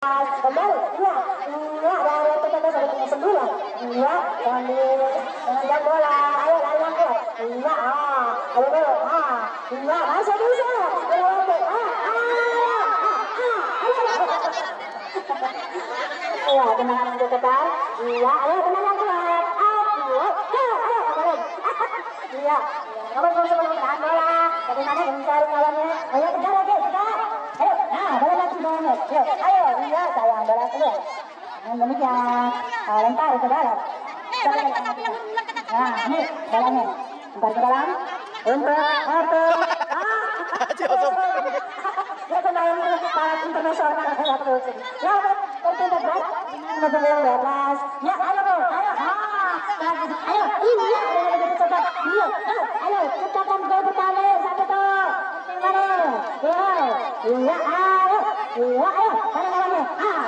kembali, iya, dari PTT sampai punya 9, iya, sambil mengejar bola, ayo lari yang kuat, iya, ayo dulu, iya, masih bisa, iya, tendangan untuk depan, iya, ayo tendangan kuat, iya, nomor 10 menahan bola, bagaimana mencari lawannya, ayo kejar lagi, kejar. Ayo, bola lagi banget. Ayo, iya, sayang bola keluar. Dengan demikian, lempar ke dalam. Nah, ini bolanya. Lempar ke dalam. Untuk ya, pemain internasional. Ya, tertunda berat. Ya, ayo, ayo, iya, coba. Ayo, ciptakan gol pertama, satu tuh. Iya, ayo, mana namanya?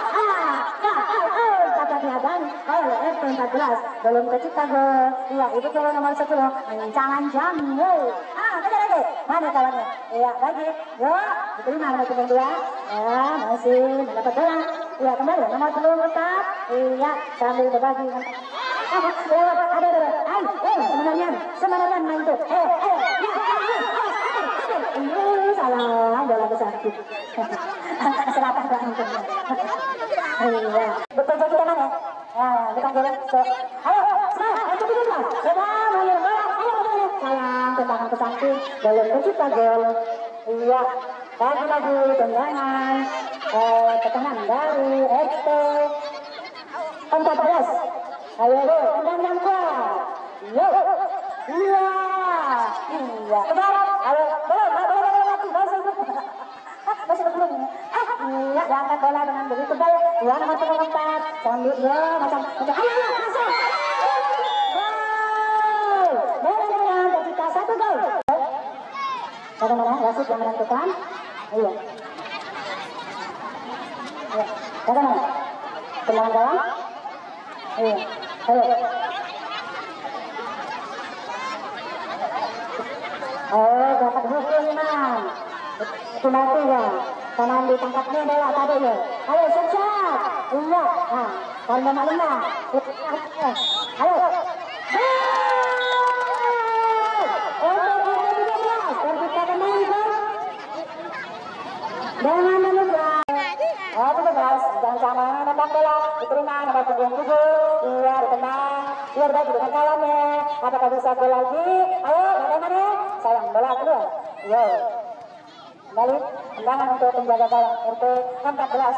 Katanya dan ayo, F14 belum tercipta gol. Iya, itu gol nomor 10. Jangan Jamil. Kejar lagi. Mana kawannya? Iya, lagi. Yuk, diterima nomor 2. Ya, masih mendapat bola. Iya, kembali nomor 10 tetap. Iya, sambil berbagi. Sebenarnya main tuh. Salah, bola besar. Serapah gak nontonnya. Iya. Betul kita mana? Bukan bola. Ayo, semangat. Sayang, tendangan ke samping. Belum tercipta gol. Iya. Lagi tendangan. Tekanan dari XT 14. Ayo, tendangan kuat. Iya. Ayo, masih belum. Iya, diangkat bola dengan begitu baik. Iya, nomor 4. Sambil macam ayo, masuk. Gol. Bola dengan tercipta 1 gol. Bagaimana wasit yang menentukan? Iya. Bagaimana? Tendangan gawang? Iya. Ayo. Dapat hukuman. Penalti ya. Karena ditangkapnya adalah tadi ya. Ayo siap. Iya. Kalau lama. Ayo. Tercipta kembali gol. Dengan menembak. 13. Dan sama menembak bola. Diterima nomor 7. Iya, ditendang. Iya, berbagi dengan kawannya. Apakah bisa gol lagi? Ayo, bagaimana? Sayang, bola keluar. Iya. Kembali, tendangan untuk penjaga gawang RT 14.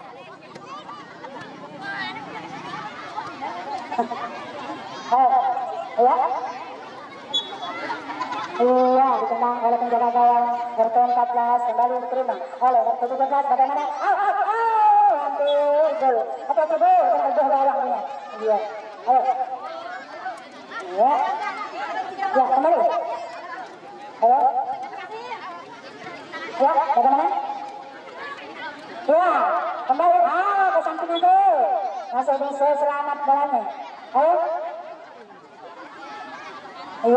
Iya. Iya, ditendang oleh penjaga gawang RT 14. Kembali diterima oleh RT 17. Bagaimana? Hampir gol. Apa itu gol? Penjaga gawangnya. Iya. Ayo. Iya. Ya, kembali. Ayo. Ya, bagaimana? Ya, kembali. Ke samping itu. Masih bisa selamat bolanya. Ayo. Iya.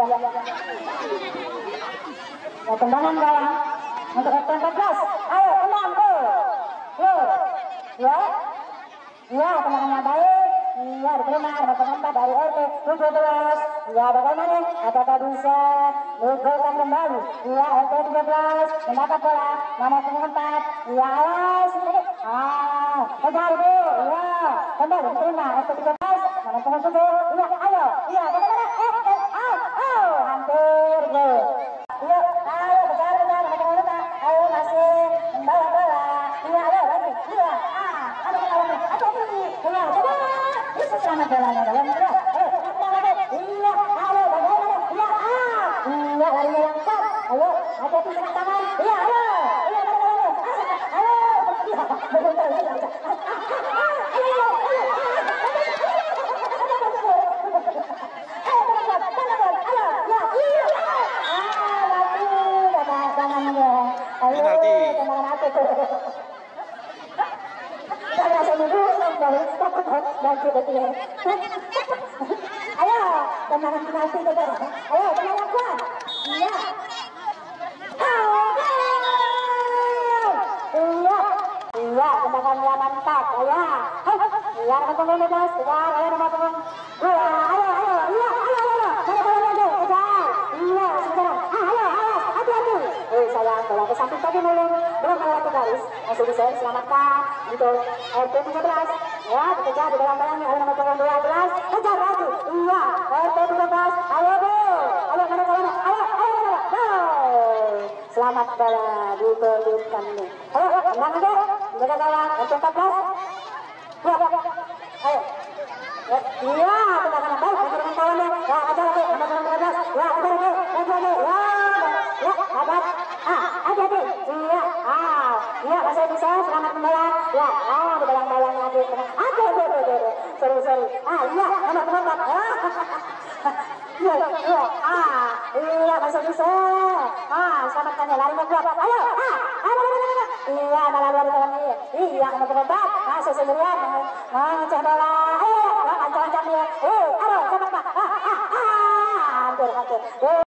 Ya, tendangan gawang untuk RT 14. Ayo, tenang, gol. Ya. Ya, tendangannya baik. Iya, diterima nomor 4 dari RT 17. Iya, bagaimana? Apakah bisa menggolkan kembali? Iya, RT 17 mendapat bola nomor 4. Iya, awas. Kejar Bu. Iya, kembali diterima RT 17 nomor 7. Iya, ayo. Iya, bagaimana? Hampir gol. Iya, ayo kejar nomor 5. Ayo masih membawa bola. Iya, ayo lagi. Iya, ada kawannya. Iya, coba. Bisa selamat bolanya dalam bola. Iya, ayo bagaimana? Iya, iya larinya yang kuat. Ayo, hati-hati dengan tangan. Iya, ayo. Iya, bagaimana? Ayo. Iya, bagaimana? Ayo, tendangan penalti itu. Ayo, tendangan kuat. Iya. Iya, tendangan ya mantap ya. Iya nomor punggung 12 kejar ayo nomor punggung 2 ayo iya ayo mana bolanya aja kejar iya sekarang ayo hati-hati sayang bola ke samping tadi belum melewati garis masih bisa diselamatkan untuk RT 13 ya dikejar di dalam balangnya ayo nomor punggung 12 kejar lagi iya RT 13 ayo bu ayo mana bolanya ayo selamat bola diberikan nih ayo tenang aja jaga gawang RT 14 ya, ayo. Iya, tendangan baik bagi dengan kawannya. Ya, ajar lagi, nomor 13. Ya, ajar lagi, lagi. Ya, sabar. Hati-hati. Iya, iya, masih bisa selamat membola. Ya, di bayang-bayang lagi. Aduh. Sorry. Iya, nomor 14. Iya, iya, masih bisa. Selamatkan ya, lari membuat. Ayo, iya, malah luar biasa. Iya, nomor 14. Sesendirian, ngeceh bola. Ayo, ancang-ancang dia. Aduh, cepat, Pak. Hampir.